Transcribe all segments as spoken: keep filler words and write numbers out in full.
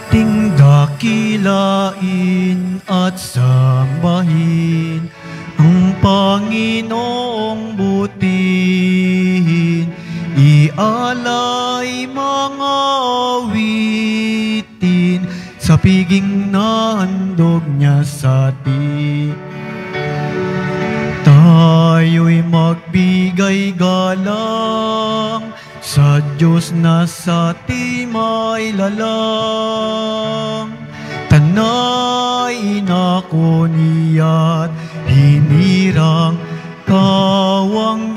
ating dakilain at sambahin ang Panginoong butihin, ialay mga awitin sa piging na handog niya sa atin. Tayo'y magbigay galang sa Diyos na sa timay lalang. Tanay inako niya't hinirang kawang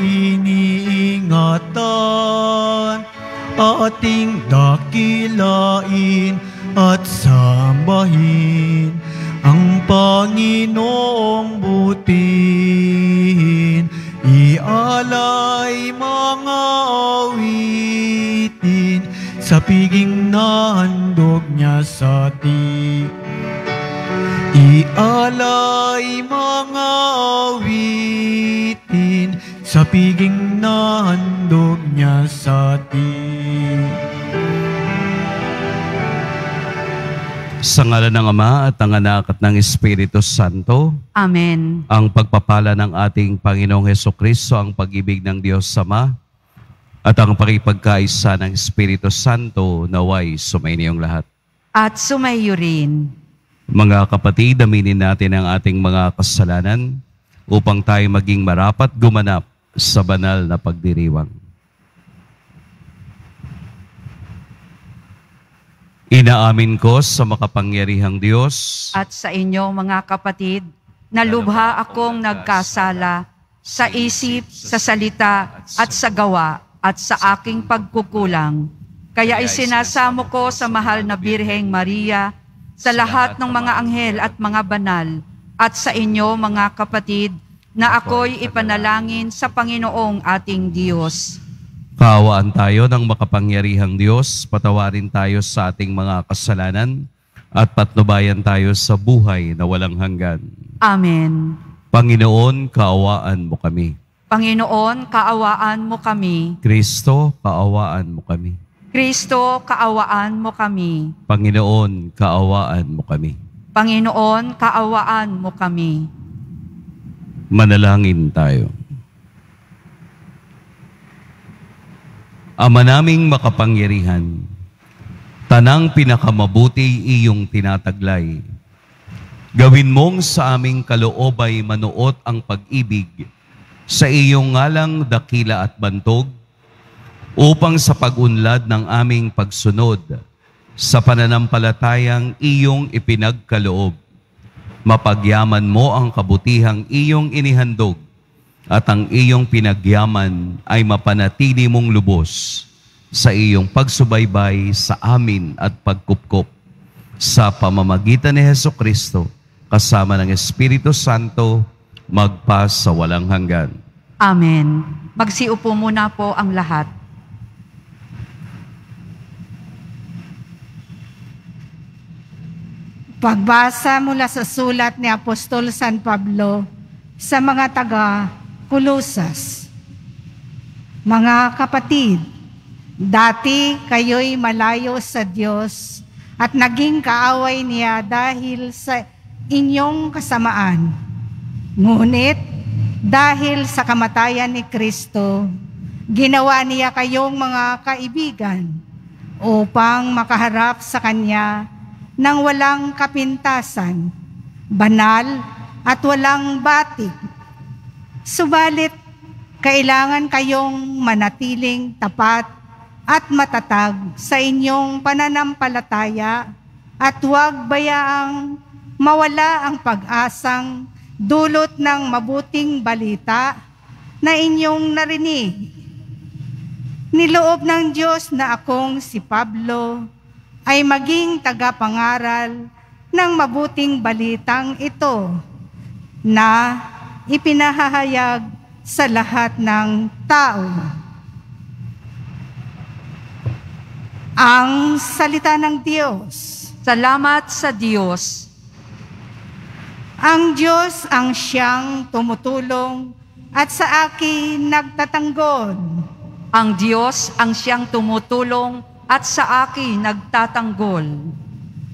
iniingatan. Ating dakilain at sambahin ang Panginoong butihin, ialay mga awitin sa piging na handog niya sa atin. Ialay mga awitin sa piging na handog niya sa atin. Sa ngalan ng Ama at ng Anak at ng Espiritu Santo. Amen. Ang pagpapala ng ating Panginoong Hesukristo, ang pag-ibig ng Diyos Ama, at ang pakipagkaisa ng Espiritu Santo naway sumainiyong lahat. At sumayo rin. Mga kapatid, aminin natin ang ating mga kasalanan upang tayo maging marapat gumanap sa banal na pagdiriwang. Inaamin ko sa makapangyarihang Diyos At sa inyo mga kapatid, na lubha akong nagkasala sa isip, sa salita, at sa gawa, at sa aking pagkukulang. Kaya isinasamo ko sa mahal na Birheng Maria, sa lahat ng mga anghel at mga banal, at sa inyo mga kapatid, na ako'y ipanalangin sa Panginoong ating Diyos. Kaawaan tayo ng makapangyarihang Diyos, patawarin tayo sa ating mga kasalanan, at patnubayan tayo sa buhay na walang hanggan. Amen. Panginoon, kaawaan mo kami. Panginoon, kaawaan mo kami. Kristo, kaawaan mo kami. Kristo, kaawaan mo kami. Panginoon, kaawaan mo kami. Panginoon, kaawaan mo kami. Manalangin tayo. Ama naming makapangyarihan, tanang pinakamabuti iyong tinataglay. Gawin mong sa aming kaloobay manuot ang pag-ibig sa iyong ngalang dakila at bantog, upang sa pag-unlad ng aming pagsunod sa pananampalatayang iyong ipinagkaloob, mapagyaman mo ang kabutihang iyong inihandog, at ang iyong pinagyaman ay mapanatili mong lubos sa iyong pagsubaybay sa amin at pagkupkop sa pamamagitan ni Hesukristo kasama ng Espiritu Santo magpa sa walang hanggan. Amen. Magsiupo muna po ang lahat. Pagbasa mula sa sulat ni Apostol San Pablo sa mga taga Kulosas. Mga kapatid, dati kayo'y malayo sa Diyos at naging kaaway niya dahil sa inyong kasamaan. Ngunit dahil sa kamatayan ni Kristo, ginawa niya kayong mga kaibigan upang makaharap sa Kanya ng walang kapintasan, banal at walang batik. Subalit, kailangan kayong manatiling tapat at matatag sa inyong pananampalataya at huwag bayaang mawala ang pag-asang dulot ng mabuting balita na inyong narinig. Niloob ng Diyos na akong si Pablo ay maging tagapangaral ng mabuting balitang ito na ipinahahayag sa lahat ng tao. Ang salita ng Diyos. Salamat sa Diyos. Ang Diyos ang siyang tumutulong at sa akin nagtatanggol. Ang Diyos ang siyang tumutulong at sa akin nagtatanggol.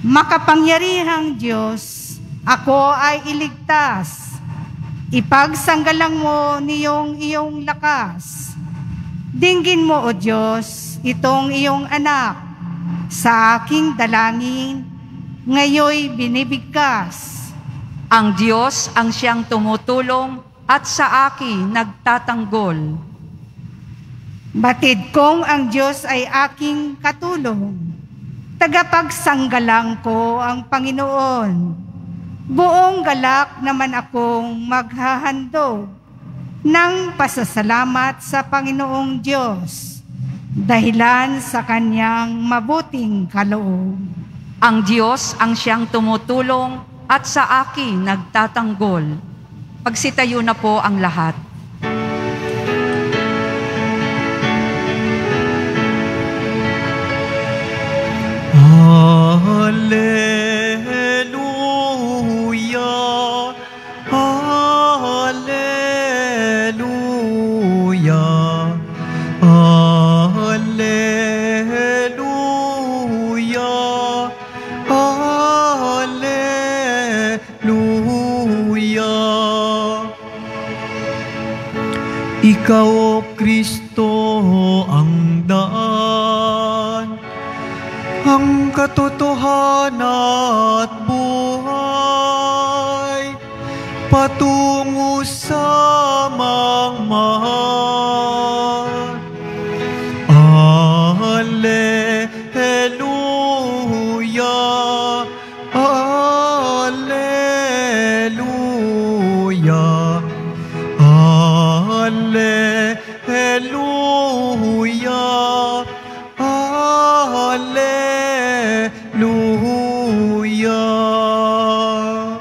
Makapangyarihang Diyos, ako ay iligtas. Ipagsanggalang mo niyong iyong lakas. Dinggin mo, O Diyos, itong iyong anak. Sa aking dalangin, ngayoy binibigkas. Ang Diyos ang siyang tumutulong at sa akin nagtatanggol. Batid kong ang Diyos ay aking katulong. Tagapagsanggalang ko ang Panginoon. Buong galak naman akong maghahandog ng pasasalamat sa Panginoong Diyos, dahilan sa kanyang mabuting kaloob. Ang Diyos ang siyang tumutulong at sa akin nagtatanggol. Pagsitayo na po ang lahat. Hallelujah, Hallelujah, Hallelujah, Hallelujah. Ikaw, O Kristo, ang daan, ang katotohanan at buhay, patungo sa mangmahal. Alleluia, Alleluia, Alleluia, Hallelujah.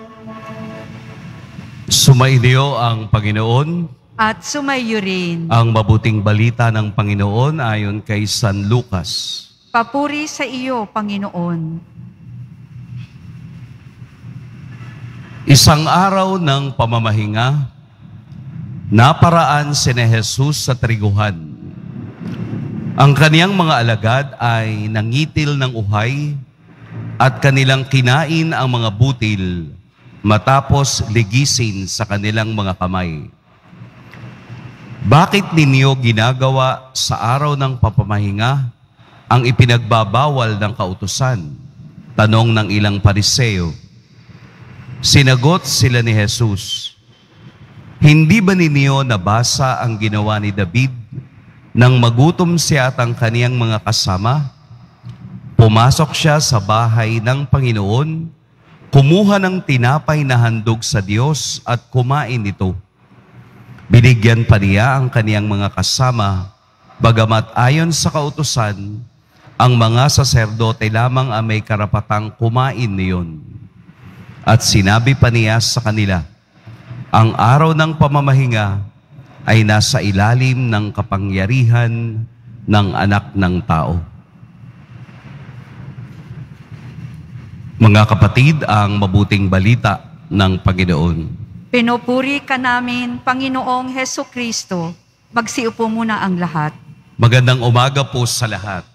Sumainyo ang Panginoon. At sumayo rin. Ang mabuting balita ng Panginoon ayon kay San Lucas. Papuri sa iyo, Panginoon. Isang araw ng pamamahinga, naparaan si Jesus sa triguhan. Ang kaniyang mga alagad ay nangitil ng uhay at kanilang kinain ang mga butil matapos ligisin sa kanilang mga kamay. Bakit ninyo ginagawa sa araw ng papamahinga ang ipinagbabawal ng kautusan? Tanong ng ilang Pariseo. Sinagot sila ni Jesus, hindi ba ninyo nabasa ang ginawa ni David nang magutom siya at ang kaniyang mga kasama? Pumasok siya sa bahay ng Panginoon, kumuha ng tinapay na handog sa Diyos at kumain ito. Binigyan pa niya ang kaniyang mga kasama, bagamat ayon sa kautusan, ang mga saserdote lamang ang may karapatang kumain niyon. At sinabi pa niya sa kanila, ang araw ng pamamahinga ay nasa ilalim ng kapangyarihan ng Anak ng Tao. Mga kapatid, ang mabuting balita ng Panginoon. Pinupuri ka namin, Panginoong Heso Kristo. Magsiupo muna ang lahat. Magandang umaga po sa lahat.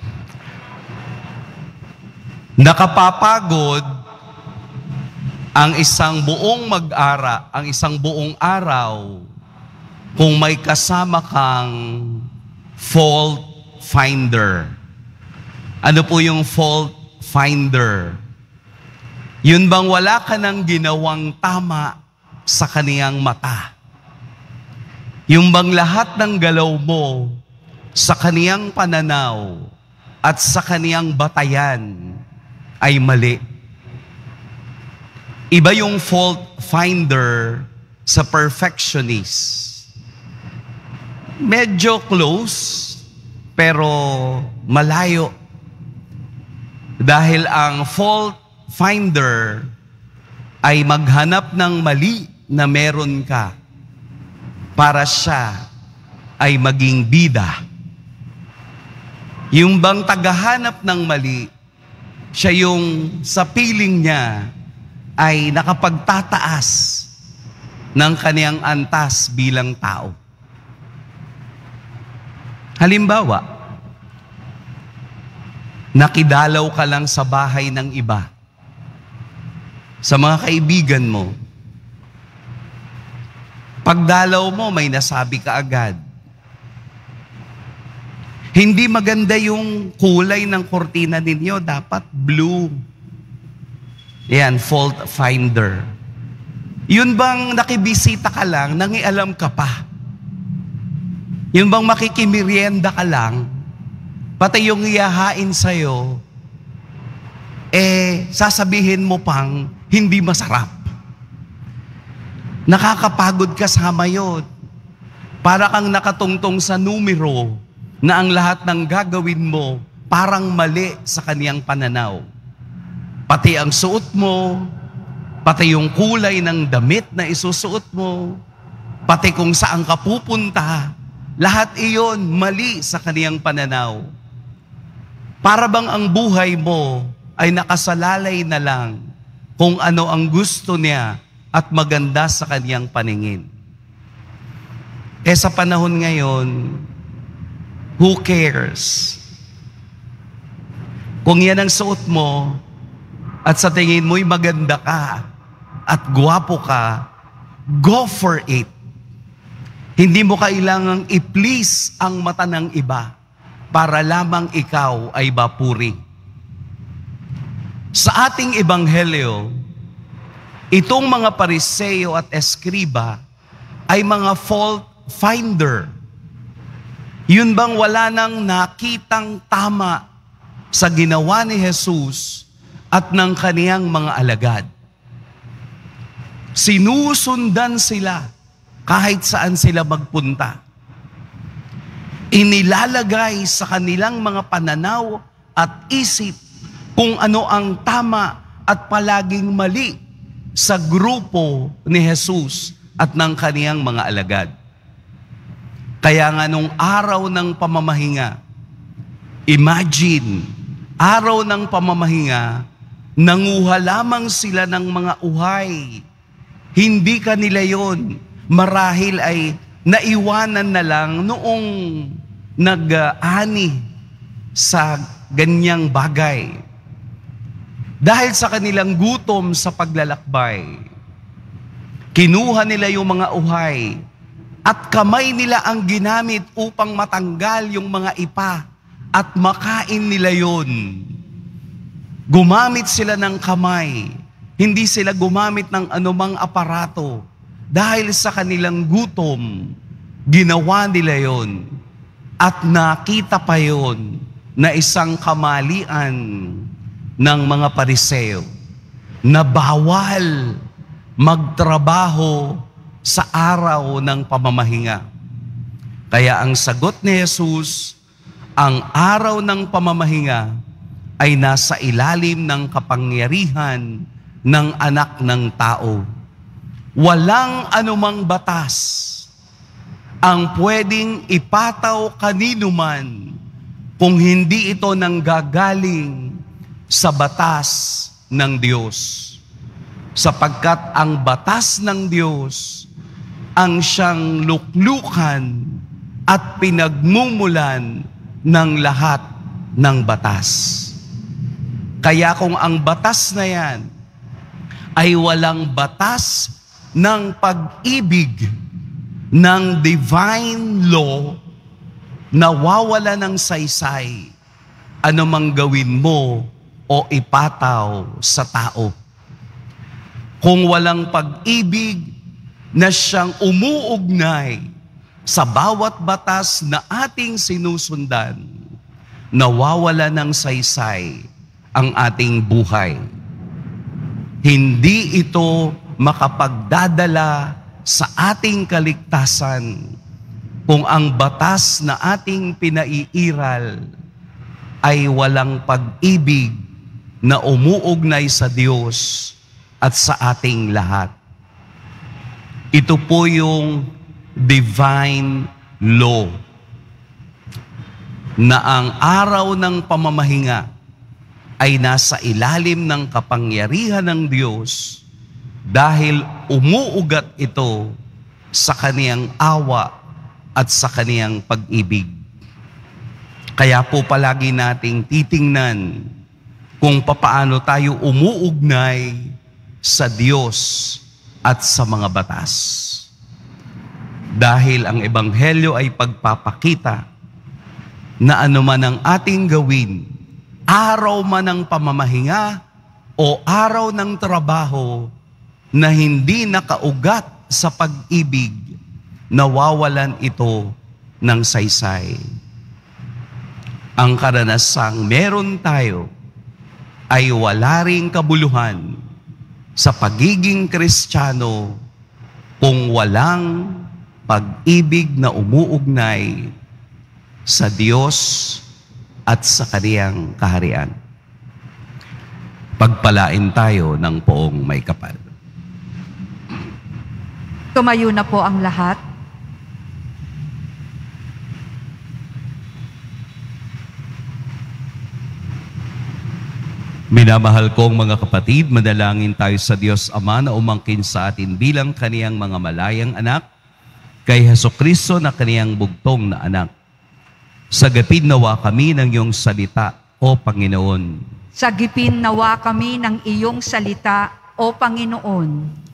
Nakapapagod ang isang buong mag-ara, ang isang buong araw kung may kasama kang fault finder. Ano po yung fault finder? Yun bang wala ka nang ginawang tama sa kaniyang mata? Yung bang lahat ng galaw mo sa kaniyang pananaw at sa kaniyang batayan ay mali? Iba yung fault finder sa perfectionist. Medyo close, pero malayo. Dahil ang fault finder ay maghanap ng mali na meron ka para siya ay maging bida. Yung bang tagahanap ng mali, siya yung sa piling niya ay nakapagtataas ng kaniyang antas bilang tao. Halimbawa, nakidalaw ka lang sa bahay ng iba, sa mga kaibigan mo. Pagdalaw mo, may nasabi ka agad. Hindi maganda yung kulay ng kortina ninyo, dapat blue. Yan, fault finder. Yun bang nakibisita ka lang, nangialam ka pa? Yun bang makikimerienda ka lang, pati yung iyahain sa'yo, eh, sasabihin mo pang hindi masarap. Nakakapagod kasama yun. Para kang nakatungtong sa numero na ang lahat ng gagawin mo parang mali sa kaniyang pananaw. Pati ang suot mo, pati yung kulay ng damit na isusuot mo, pati kung saan ka pupunta, lahat iyon mali sa kaniyang pananaw. Para bang ang buhay mo ay nakasalalay na lang kung ano ang gusto niya at maganda sa kaniyang paningin. Eh sa panahon ngayon, who cares? Kung yan ang suot mo at sa tingin mo'y maganda ka at gwapo ka, go for it. Hindi mo kailangang i-please ang mata ng iba para lamang ikaw ay mapuri. Sa ating ebanghelyo, itong mga Pariseo at Eskriba ay mga fault finder. Yun bang wala nang nakitang tama sa ginawa ni Jesus at ng kaniyang mga alagad? Sinusundan sila kahit saan sila magpunta. Inilalagay sa kanilang mga pananaw at isip kung ano ang tama at palaging mali sa grupo ni Jesus at ng kaniyang mga alagad. Kaya nga nung araw ng pamamahinga, imagine, araw ng pamamahinga, nanguha lamang sila ng mga uhay. Hindi kanila yon. Marahil ay naiwanan na lang noong nag-ani sa ganyang bagay. Dahil sa kanilang gutom sa paglalakbay, kinuha nila yung mga uhay at kamay nila ang ginamit upang matanggal yung mga ipa at makain nila yon. Gumamit sila ng kamay, hindi sila gumamit ng anumang aparato. Dahil sa kanilang gutom, ginawa nila yon. At nakita pa yon na isang kamalian ng mga Pariseo na bawal magtrabaho sa araw ng pamamahinga. Kaya ang sagot ni Jesus, ang araw ng pamamahinga ay nasa ilalim ng kapangyarihan ng anak ng tao. Walang anumang batas ang pwedeng ipataw kanino man kung hindi ito nanggagaling sa batas ng Diyos. Sapagkat ang batas ng Diyos ang siyang luklukan at pinagmumulan ng lahat ng batas. Kaya kung ang batas na yan ay walang batas ng pag-ibig ng divine law, nawawala ng saysay anumang gawin mo o ipataw sa tao. Kung walang pag-ibig na siyang umuugnay sa bawat batas na ating sinusundan, nawawala ng saysay ang ating buhay. Hindi ito makapagdadala sa ating kaligtasan kung ang batas na ating pinaiiral ay walang pag-ibig na umuugnay sa Diyos at sa ating lahat. Ito po yung divine law na ang araw ng pamamahinga ay nasa ilalim ng kapangyarihan ng Diyos dahil umuugat ito sa kaniyang awa at sa kaniyang pag-ibig. Kaya po palagi nating titingnan kung papaano tayo umuugnay sa Diyos at sa mga batas. Dahil ang Ebanghelyo ay pagpapakita na anuman ang ating gawin, araw man ng pamamahinga o araw ng trabaho na hindi nakaugat sa pag-ibig, nawawalan ito ng saysay. Ang karanasang meron tayo ay wala ring kabuluhan sa pagiging Kristiyano kung walang pag-ibig na umuugnay sa Diyos at sa Kaniyang kaharian. Pagpalain tayo ng poong may kapal. Tumayo na po ang lahat. Minamahal kong mga kapatid, manalangin tayo sa Diyos Ama na umangkin sa atin bilang Kaniyang mga malayang anak, kay Hesukristo na Kaniyang bugtong na anak. Sagapin nawa kami ng iyong salita, O Panginoon. Sagipin nawa kami ng iyong salita, O Panginoon.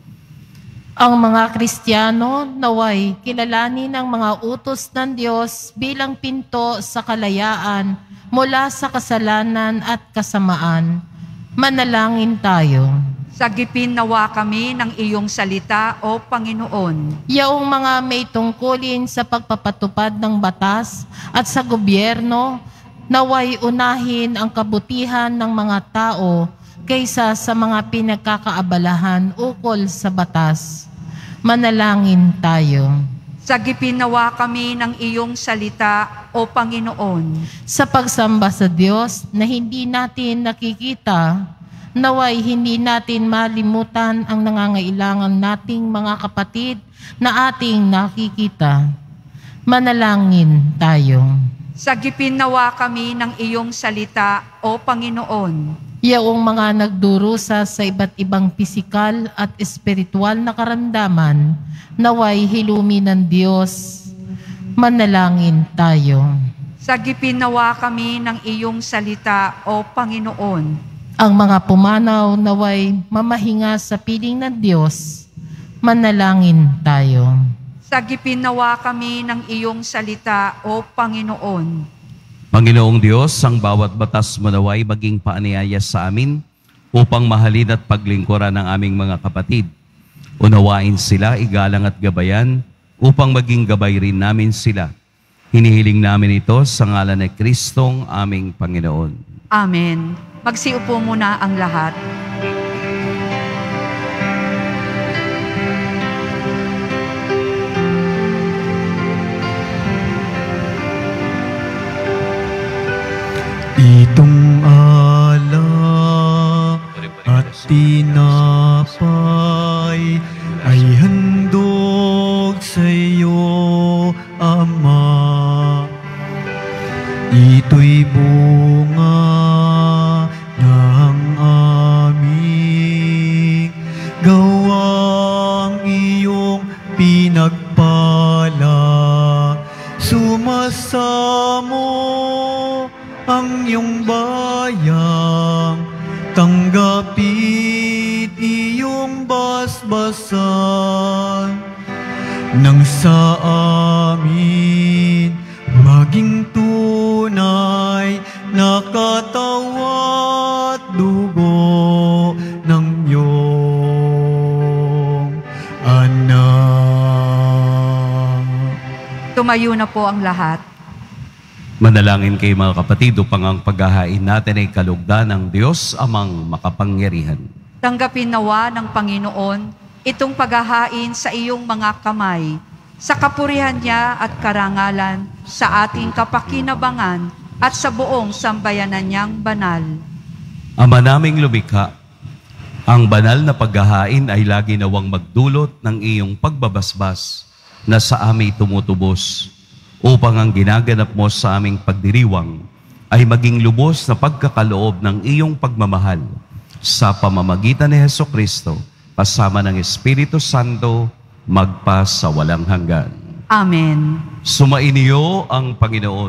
Ang mga Kristiyano naway kilalanin ng mga utos ng Diyos bilang pinto sa kalayaan mula sa kasalanan at kasamaan. Manalangin tayo. Sagipin nawa kami ng iyong salita, O Panginoon. Yaong mga may tungkulin sa pagpapatupad ng batas at sa gobyerno, naway unahin ang kabutihan ng mga tao kaysa sa mga pinagkakaabalahan ukol sa batas. Manalangin tayo. Sagipin nawa kami ng iyong salita, O Panginoon. Sa pagsamba sa Diyos na hindi natin nakikita, naway hindi natin malimutan ang nangangailangan nating mga kapatid na ating nakikita. Manalangin tayo. Sagipin nawa kami ng iyong salita, O Panginoon. Yaong mga nagdurusa sa iba't ibang pisikal at espiritual na karamdaman, naway hilumi ng Diyos. Manalangin tayo. Sagipin nawa kami ng iyong salita, O Panginoon. Ang mga pumanaw naway mamahinga sa piling ng Diyos. Manalangin tayo. Sagipin nawa kami ng iyong salita, O Panginoon. Panginoong Diyos, ang bawat batas mo naway maging paanyaya sa amin upang mahalin at paglingkuran ng aming mga kapatid. Unawain sila, igalang at gabayan upang maging gabay rin namin sila. Hinihiling namin ito sa ngalan ni Kristong aming Panginoon. Amen. Magsiupo muna ang lahat. Itong alak at tinapay ay handog sa iyo, Ama. Ito'y bunga ng aming gawang iyong pinagpala. Sumasamo ang iyong bayang, tanggapit iyong basbasan, nang sa amin maging tunay na katawat dugo ng iyong anak. Tumayo na po ang lahat. Manalangin kayo mga kapatid upang ang paghahain natin ay kalugdan ng Diyos amang makapangyarihan. Tanggapin nawa ng Panginoon itong paghahain sa iyong mga kamay, sa kapurihan niya at karangalan, sa ating kapakinabangan at sa buong sambayanan niyang banal. Ama naming lumikha, ang banal na paghahain ay lagi nawang magdulot ng iyong pagbabasbas na sa amin tumutubos, upang ang ginaganap mo sa aming pagdiriwang ay maging lubos na pagkakaloob ng iyong pagmamahal sa pamamagitan ni Hesukristo, kasama ng Espiritu Santo, magpa sa walang hanggan. Amen. Sumainiyo ang Panginoon.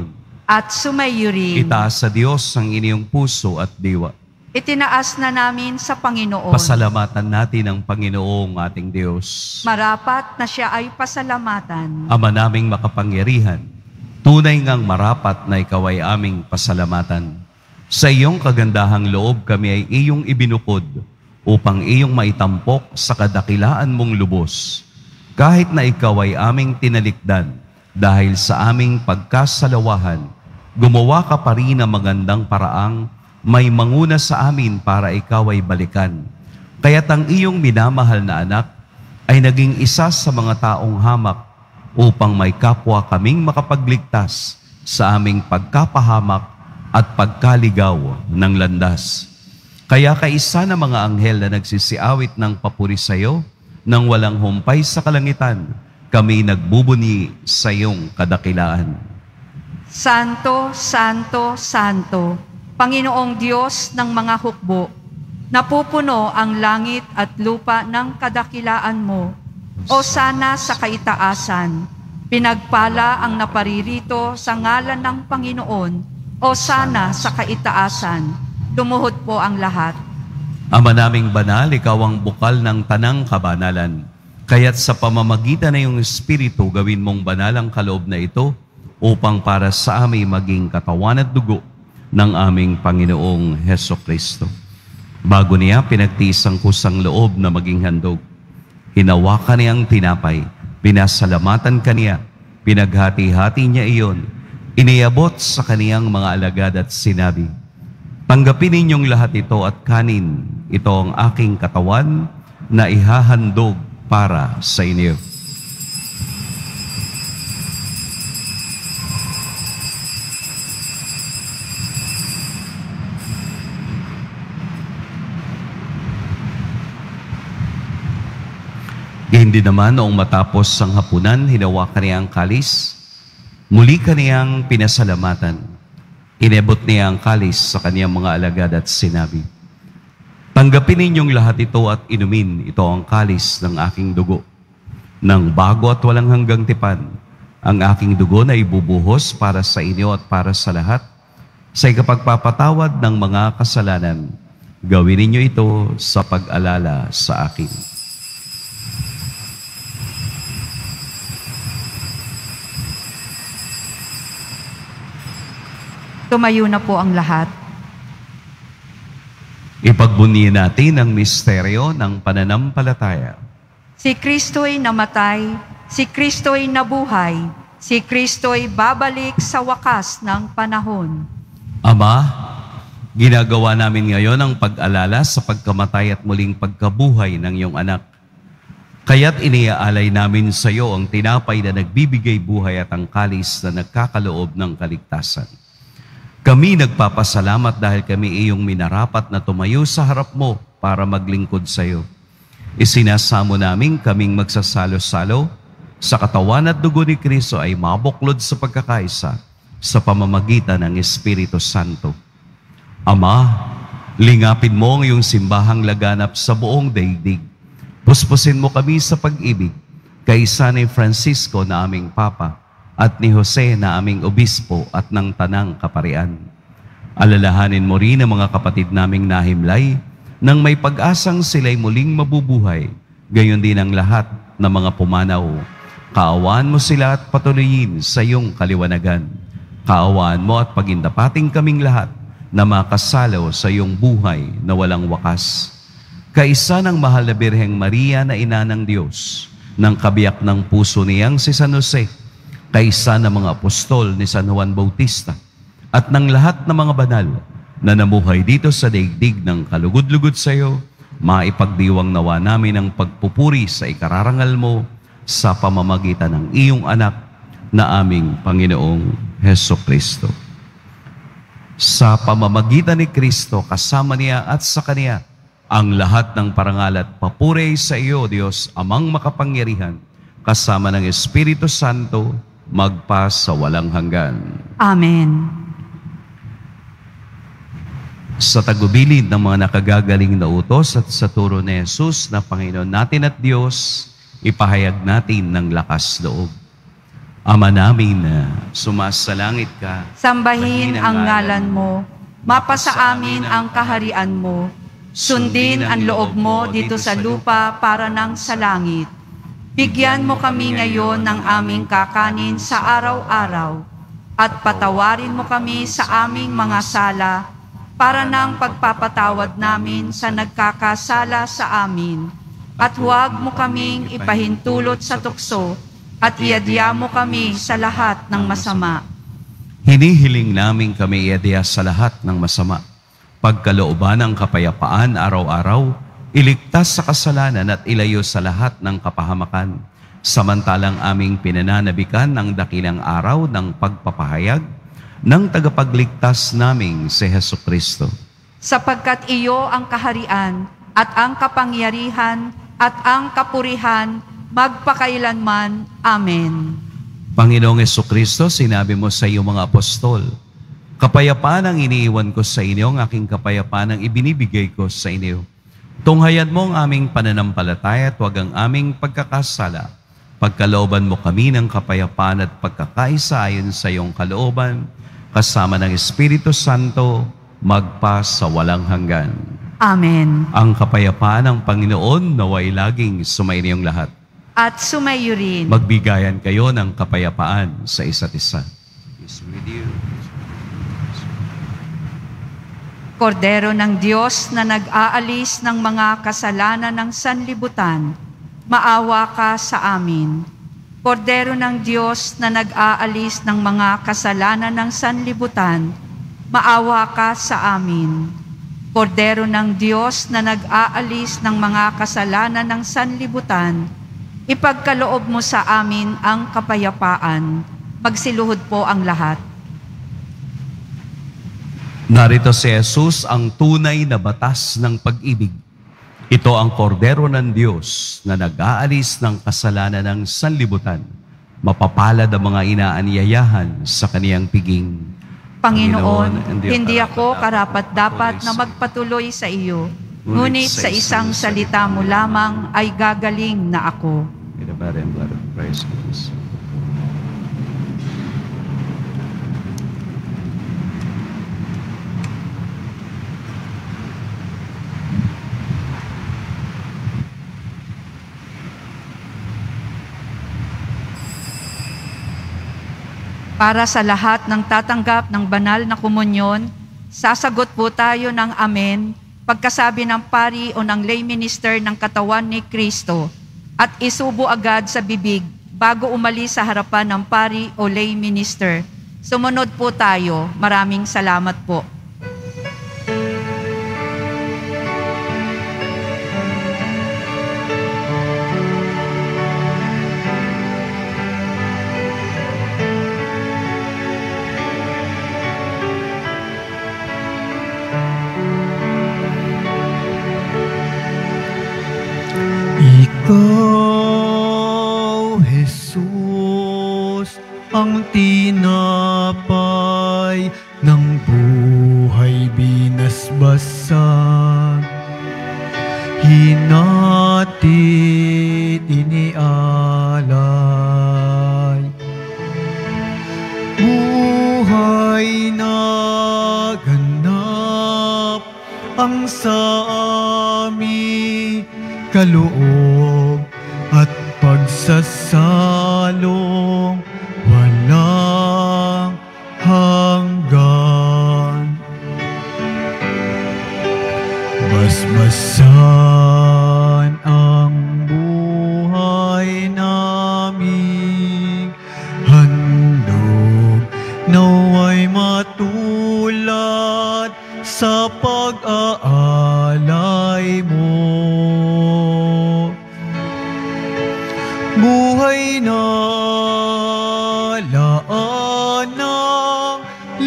at sumayo rin. Itaas sa Diyos ang inyong puso at diwa. Itinaas na namin sa Panginoon. Pasalamatan natin ang Panginoong ating Diyos. Marapat na siya ay pasalamatan. Ama naming makapangyarihan, tunay ngang marapat na ikaw ay aming pasalamatan. Sa iyong kagandahang loob kami ay iyong ibinukod upang iyong maitampok sa kadakilaan mong lubos. Kahit na ikaw ay aming tinalikdan dahil sa aming pagkasalawahan, gumawa ka pa rin ng magandang paraang may manguna sa amin para ikaw ay balikan. Kaya't ang iyong minamahal na anak ay naging isa sa mga taong hamak upang may kapwa kaming makapagligtas sa aming pagkapahamak at pagkaligaw ng landas. Kaya kaisa na mga anghel na nagsisiawit ng papuri sa iyo, nang walang humpay sa kalangitan, kami nagbubuni sa iyong kadakilaan. Santo, Santo, Santo, Panginoong Diyos ng mga hukbo, napupuno ang langit at lupa ng kadakilaan mo. O sana sa kaitaasan, pinagpala ang naparirito sa ngalan ng Panginoon. O sana sa kaitaasan, lumuhod po ang lahat. Ama naming banal, ikaw ang bukal ng tanang kabanalan. Kaya't sa pamamagitan na iyong Espiritu, gawin mong banal ang kaloob na ito upang para sa amin maging katawan at dugo ng aming Panginoong Hesukristo. Bago niya pinagtiis ang kusang loob na maging handog, hinawakan niya ang tinapay, pinasalamatan kaniya, pinaghati-hati niya iyon, iniabot sa kaniyang mga alagad at sinabi, tanggapin ninyong lahat ito at kanin, ito ang aking katawan na ihahandog para sa inyo. Hindi naman noong matapos ang hapunan, hinawakan niya ang kalis, muli kaniyang pinasalamatan. Inebot niya ang kalis sa kaniyang mga alagad at sinabi, tanggapin ninyong lahat ito at inumin, ito ang kalis ng aking dugo. Nang bago at walang hanggang tipan, ang aking dugo na ibubuhos para sa inyo at para sa lahat, sa ikapagpapatawad ng mga kasalanan. Gawin ninyo ito sa pag-alala sa akin. Tumayo na po ang lahat. Ipagbunyi natin ang misteryo ng pananampalataya. Si Kristo'y namatay, si Kristo'y nabuhay, si Kristo'y babalik sa wakas ng panahon. Ama, ginagawa namin ngayon ang pag-alala sa pagkamatay at muling pagkabuhay ng iyong anak. Kaya't iniaalay namin sa iyo ang tinapay na nagbibigay buhay at ang kalis na nagkakaloob ng kaligtasan. Kami nagpapasalamat dahil kami iyong minarapat na tumayo sa harap mo para maglingkod sa iyo. Isinasamo namin kaming magsasalo-salo sa katawan at dugo ni Kristo ay mabuklod sa pagkakaisa sa pamamagitan ng Espiritu Santo. Ama, lingapin mo ang iyong simbahang laganap sa buong daigdig. Puspusin mo kami sa pag-ibig, kaisa ni Francisco na aming Papa, at ni Jose na aming obispo at ng tanang kaparian. Alalahanin mo rin ang mga kapatid naming nahimlay nang may pag-asang sila'y muling mabubuhay, gayon din ang lahat ng mga pumanaw. Kaawaan mo sila at patuloyin sa iyong kaliwanagan. Kaawaan mo at pagindapating kaming lahat na makasalaw sa iyong buhay na walang wakas. Kaisa ng mahal na Birheng Maria na ina ng Diyos, ng kabiyak ng puso niyang si San Jose, kaisa ng mga apostol ni San Juan Bautista, at ng lahat ng mga banal na namuhay dito sa daigdig ng kalugod-lugod sa iyo, maipagdiwang nawa namin ang pagpupuri sa ikararangal mo sa pamamagitan ng iyong anak na aming Panginoong Hesukristo. Sa pamamagitan ni Kristo, kasama niya at sa Kaniya, ang lahat ng parangal at papuri sa iyo, Diyos, Amang makapangyarihan, kasama ng Espiritu Santo, magpa sa walang hanggan. Amen. Sa tagubilid ng mga nakagagaling na utos at sa turo ni Jesus na Panginoon natin at Diyos, ipahayag natin ng lakas loob. Ama namin na sumasalangit ka, Sambahin ang ngalan mo, mapasa amin ang kaharian mo, sundin ang loob mo dito sa lupa para nang sa langit. Bigyan mo kami ngayon ng aming kakanin sa araw-araw, at patawarin mo kami sa aming mga sala, para nang pagpapatawad namin sa nagkakasala sa amin. At huwag mo kaming ipahintulot sa tukso, at iadya mo kami sa lahat ng masama. hinihiling namin kami iadya sa lahat ng masama. Pagkalooban ng kapayapaan araw-araw, iligtas sa kasalanan at ilayo sa lahat ng kapahamakan. Samantalang aming pinananabikan ng dakilang araw ng pagpapahayag ng tagapagligtas naming si Jesucristo. Sapagkat iyo ang kaharian at ang kapangyarihan at ang kapurihan magpakailanman. Amen. Panginoong Jesucristo, sinabi mo sa iyong mga apostol, kapayapaan ang iniiwan ko sa inyo, ang aking kapayapaan ang ibinibigay ko sa inyo. Tunghayan mo ang aming pananampalataya at huwag ang aming pagkakasala. Pagkalooban mo kami ng kapayapaan at pagkakaisa ayon sa iyong kalooban, kasama ng Espiritu Santo, magpa sa walang hanggan. Amen. Ang kapayapaan ng Panginoon naway laging sumainiyong lahat. At sumayo rin. Magbigayan kayo ng kapayapaan sa isa't isa. Peace with you. Kordero ng Diyos na nag-aalis ng mga kasalanan ng sanlibutan, maawa ka sa amin. Kordero ng Diyos na nag-aalis ng mga kasalanan ng sanlibutan, maawa ka sa amin. Kordero ng Diyos na nag-aalis ng mga kasalanan ng sanlibutan, ipagkaloob mo sa amin ang kapayapaan. Magsiluhod po ang lahat. Narito si Jesus, ang tunay na batas ng pag-ibig. Ito ang kordero ng Diyos na nag-aalis ng kasalanan ng sanlibutan. Mapapalad ang mga inaanyayahan sa kaniyang piging. Panginoon, hindi ako karapat-dapat na magpatuloy sa iyo, ngunit sa isang salita mo lamang ay gagaling na ako. May the body and blood of Christ. Para sa lahat ng tatanggap ng banal na komunyon, sasagot po tayo ng amen pagkasabi ng pari o ng lay minister ng katawan ni Kristo at isubo agad sa bibig bago umalis sa harapan ng pari o lay minister. Sumunod po tayo. Maraming salamat po. Ikaw, Jesus, ang tinapay ng buhay binasbasan. Hinatid, inialay. Buhay na ganap ang sa amin kaloob at pagsasalong walang hanggan. Basbasan ang buhay namin, handog naway matulad sa pag-aalay mo. Buhay na laan ng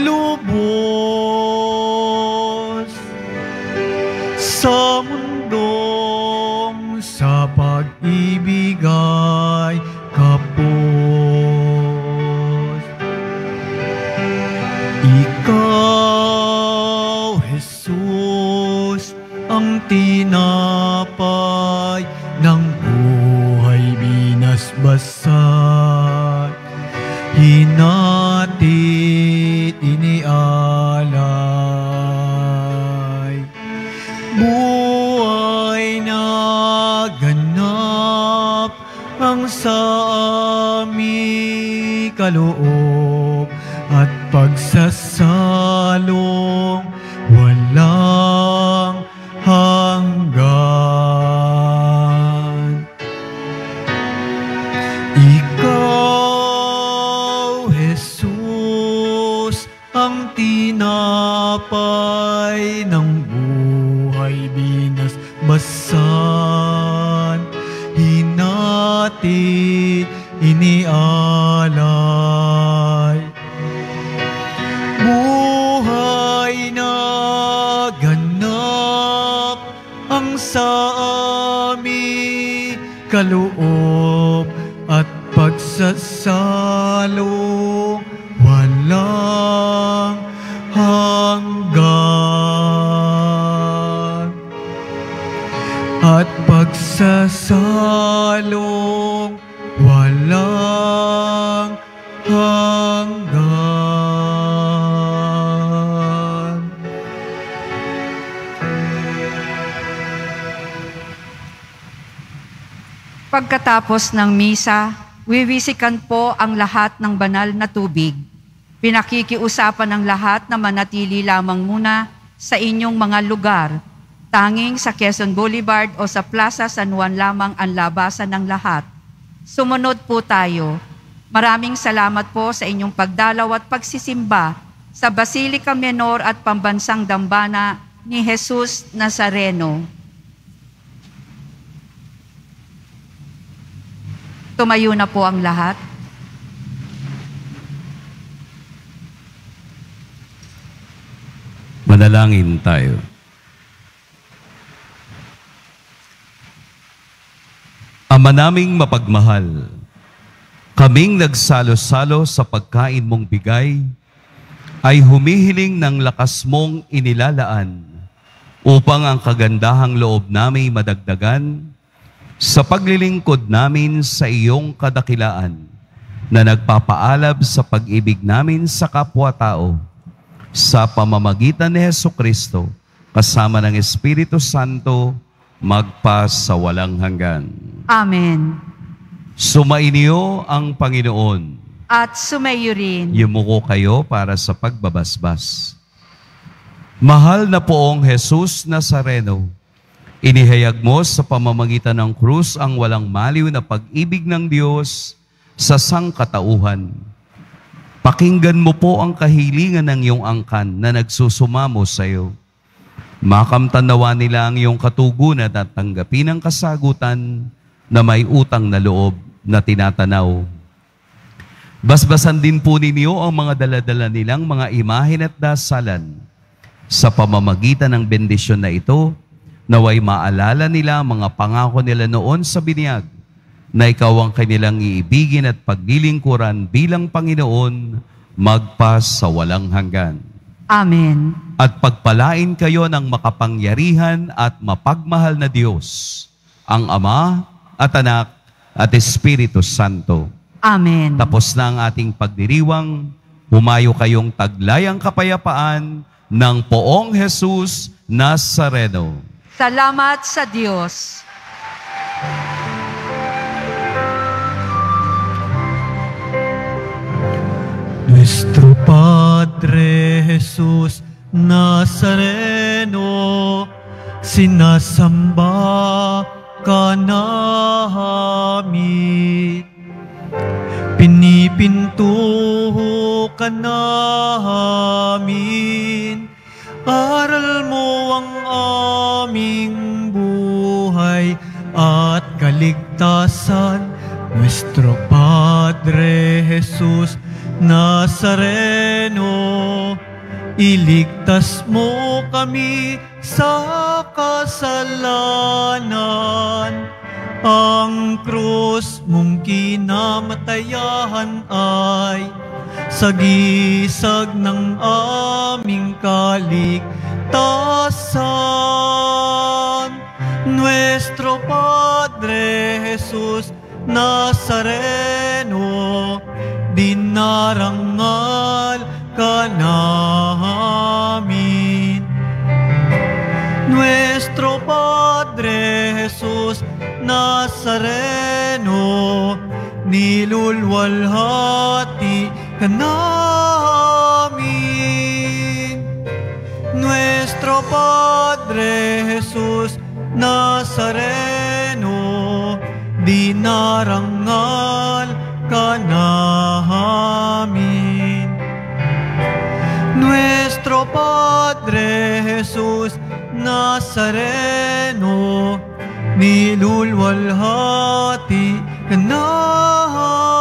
lubos sa mundong sa pag-ibig ay kapos. Ikaw, Jesus, ang tinapay ng buhay binasbasan. kaloob at pagsasalong walang hanggan. Ikaw, Jesus, ang tinapay ng buhay binasbasan, hinati inialay. Buhay na ganap ang sa amin kaloob at pagsasalo walang hanggan. At pagsasalo walang hanggan. Pagkatapos ng misa, wiwisikan po ang lahat ng banal na tubig. Pinakikiusapan ng lahat na manatili lamang muna sa inyong mga lugar. Tanging sa Quezon Boulevard o sa Plaza San Juan lamang ang labasan ng lahat. Sumunod po tayo. Maraming salamat po sa inyong pagdalaw at pagsisimba sa Basilica Menor at Pambansang Dambana ni Jesus Nazareno. Tumayo na po ang lahat. Manalangin tayo. Ama naming mapagmahal, kaming nagsalo-salo sa pagkain mong bigay, ay humihiling ng lakas mong inilalaan upang ang kagandahang loob namin madagdagan sa paglilingkod namin sa iyong kadakilaan na nagpapaalab sa pag-ibig namin sa kapwa-tao sa pamamagitan ni Hesukristo kasama ng Espiritu Santo magpa sa walang hanggan. Amen. Sumainyo ang Panginoon. At sumayo rin. Yumuko kayo para sa pagbabasbas. Mahal na poong Jesus Nazareno, inihayag mo sa pamamagitan ng krus ang walang maliw na pag-ibig ng Diyos sa sangkatauhan. Pakinggan mo po ang kahilingan ng iyong angkan na nagsusumamo sa iyo. Makamtan nawa nila ang iyong katugunan at tanggapin ang kasagutan na may utang na loob na tinatanaw. Basbasan din po ninyo ang mga daladala nilang mga imahen at dasalan. Sa pamamagitan ng bendisyon na ito, naway maalala nila mga pangako nila noon sa binyag na ikaw ang kanilang iibigin at paglilingkuran bilang Panginoon magpa sa walang hanggan. Amen. At pagpalain kayo ng makapangyarihan at mapagmahal na Diyos, ang Ama at Anak at Espiritu Santo. Amen. Tapos na ang ating pagdiriwang, humayo kayong taglayang kapayapaan ng poong Jesus Nazareno. Salamat sa Diyos. Nuestro Padre Jesus Nazareno, sinasamba ka namin. Pinipintuho ka namin. Aral mo ang aming buhay at kaligtasan. Nuestro Padre Jesus Nazareno, iligtas mo kami sa kasalanan. Ang krus mong kinamatayan ay sagisag ng aming kaligtasan. Nuestro Padre Jesus Nazareno, dinarangal ka namin. Nuestro Padre Jesus Nazareno, nila nilulwalhati ka namin. Nuestro Padre Jesus Nazareno, dinarangal ka namin. Nuestro Padre Jesus Nazareno, nilulwalhati ka namin.